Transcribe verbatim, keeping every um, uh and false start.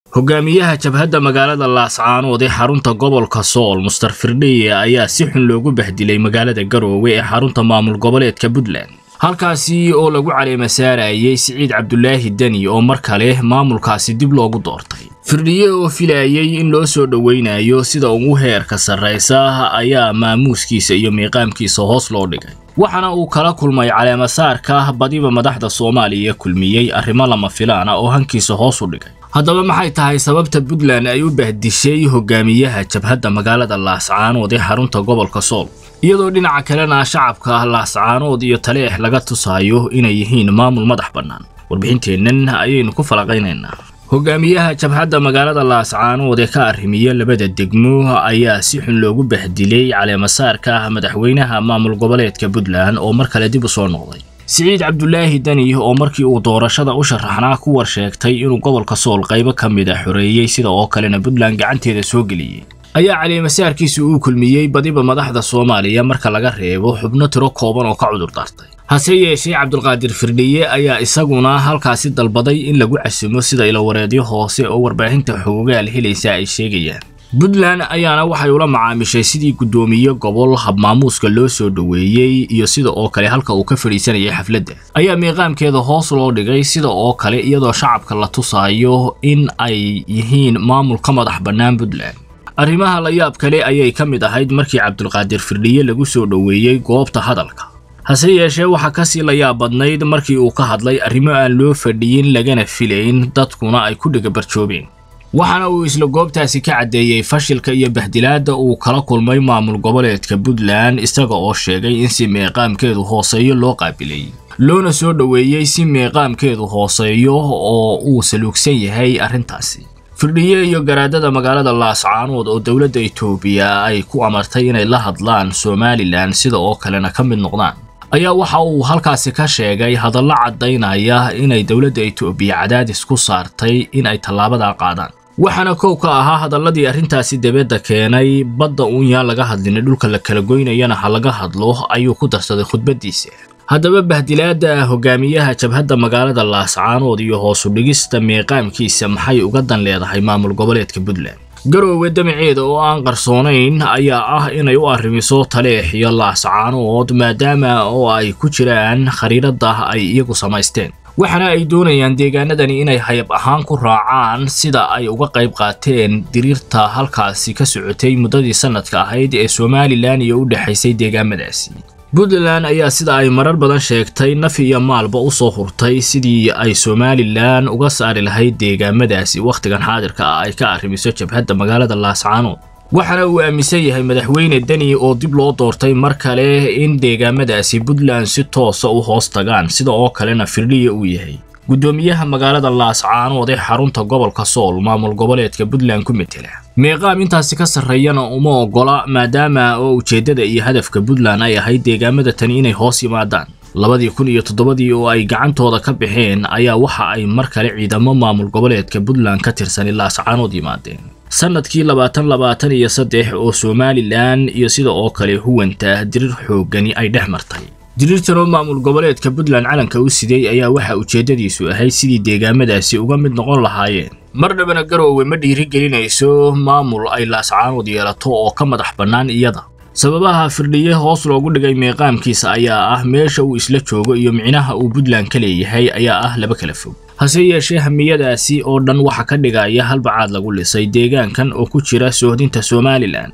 hogaamiyaha jabhadda magaalada Laascaanood ee xarunta gobolka Sool Mustar Firdhiye ayaa si xun loogu bahdilay magaalada Garowe ee xarunta maamul goboleedka Puntland halkaasi oo lagu caleema saarayay Siciid Cabdullaahi Dani oo mar kale maamulkaasi dib loogu doortay Firdhiye oo filayay in loo soo dhaweynayo sida uu heerka sareysa ayaa maamuuskiisa iyo miiqaamkiisa hoos loo dhigay waxana uu kala kulmay caleema saarka badiba madaxda Soomaaliya kulmiyay arrimo lama filaan ah oo hankiisa hoos u dhigay haddaba maxay tahay sababta Puntland ay u bahdishay hogaamiyaha jabhadda magaalada Laascaanood ee xarunta gobolka Sool iyadoo dhinaca kalena shacabka Laascaanood iyo Taleex laga tusayo inay yihiin maamul madax bannaan warbixinteennan ayaynu ku falaqaynaynaa hogaamiyaha jabhadda magaalada Laascaanood ee ka arrimiya labada degmo ayaa si xun loogu bahdilay caleema saarka madaxweynaha maamul goboleedka Puntland oo mar kale dib u soo noqday Siciid Cabdullaahi Dani oo markii uu doorashada u sharaxnaa ku war sheegtay inuu gobolka Sool qaybo kamid ah xoreeyay sida oo kalena Puntland gacanteeda soo galiyay ayaa caleema saarkiisu uu kulmiyay badiba madaxda Soomaaliya marka laga reebo xubno tiro kooban oo ka cudur daartay hase yeeshee Cabdulqaadir Firdhiye ayaa isaguna halkaasi dalbaday in lagu casimo sida ila wareedyo hoose oo warbaahinta xogaal helaysa ay sheegayaan Puntland ayaana waxay ula macaamishay sidii gudoomiye gobol hab maamuuska loo soo dhaweeyay iyo sida oo kale halka uu ka fariisanayay xafladda ayaa miiqaamkeeda hoos loo dhigay sida oo kale iyadoo shacabka la tusayo in ay yihiin maamul ka madax bannaan Puntland arrimaha la yaab kale ayay ka mid ahayd markii Cabdulqaadir Firdhiye lagu soo dhaweeyay goobta hadalka hase yeeshee waxa ka sii la yaab badnayd markii uu ka hadlay arrimo aan loo fadhiyin lagana filayn dadkuna ay ku dhiga barjoobeen waxana uu isla goobtaasi ka cadeeyay fashilka iyo bahdilaada uu kala kulmay maamul goboleedka Puntland isaga oo sheegay in si miiqaamkeedu hooseeyo loo qaabilay loona soo dhaweeyay si miiqaamkeedu hooseeyo oo uu saluugsan yahay arrintaasi Firdhiye iyo garaadada magaalada Laascaanood oo dawladda Itoobiya ay ku amartay inay la hadlaan Somaliland sida oo kalena ka mid noqdaan ayaa waxa uu halkaasi ka sheegay hadallo cadeynaya inay dawladda Itoobiya cadaadis ku saartay in ay tallaabada qaadaan waxana koow ka ahaa hadalladii arrintaasi dibadda keenay badda uun laga hadlin dhulka la kala goynayana ha laga hadlo ayuu ku darsaday khudbadiisa haddaba bahdilaada hogaamiyaha jabhadda magaalada Laascaanood iyo hoos u dhigista miiqaamkiisa maxay uga dan leedahay maamul goboleedka Puntland Garowe damaceeda oo aan qarsoonayn ayaa ah inay u arrimiso Taleex iyo Laascaanood maadaama oo ay ku jiraan khariirada ay iyagu samaysteen waxana ay doonayaan deegaanadani inay hayb ahaan ku raacaan sida ay uga qayb qaateen diriirta halkaasi ka socotay muddadii sanadka ahayd ee Somaliland iyo u dhaxaysay deegaamadaasi Puntland ayaa sida ay marar badan sheegtay naf iyo maalba u soo hurtay sidii ay Somaliland uga saari lahayd deegaamadaasi waqtigan xaadirka ah ay ka arrimiso jabhadda magaalada Laascaanood waxana uu aaminsan yahay madaxweyne Dani oo dib loo doortay mar kale in deegaamadaasi Puntland si toos ah u hoos tagaan sida oo kalena Firdhiye uu yahay gudoomiyaha magaalada Laascaanood ee xarunta gobolka Sool maamul goboleedka Puntland ku metela miiqaam intaasi ka sarreeyana uma ogola maadaama oo ujeedada iyo hadafka Puntland ay ahayd deegaamada tani inay hoos yimaadaan labadii kun iyo toddobadii oo ay gacantooda ka baxeen ayaa waxa ay mar kale ciidamo maamul goboleedka Puntland ka tirsan Laascaanood yimaadeen sanadkii labaatan labaatan iyo saddex oo Somaliland iyo sida oo kale huwanta dirir xoogani ay dhexmartay diriirtan maamul goboleedka Puntland calanka u siday ayaa waxa ujeedadiisu ahayd sidii deegaamadaasi uga mid noqon lahaayeen marnabana Garowe ma dhiiri gelinayso maamul ay Laascaanood yeelato oo ka madax bannaan iyada sababaha Firdhiye hoos loogu dhigay miiqaamkiisa ayaa ah meesha uu isla joogo iyo micnaha uu Puntland ka leeyahay ayaa ah laba kala fog hase yeeshee hamiyadaasi oo dhan waxa ka dhigaya halbacaad lagu lisay deegaankan oo ku jira soohdinta Somaliland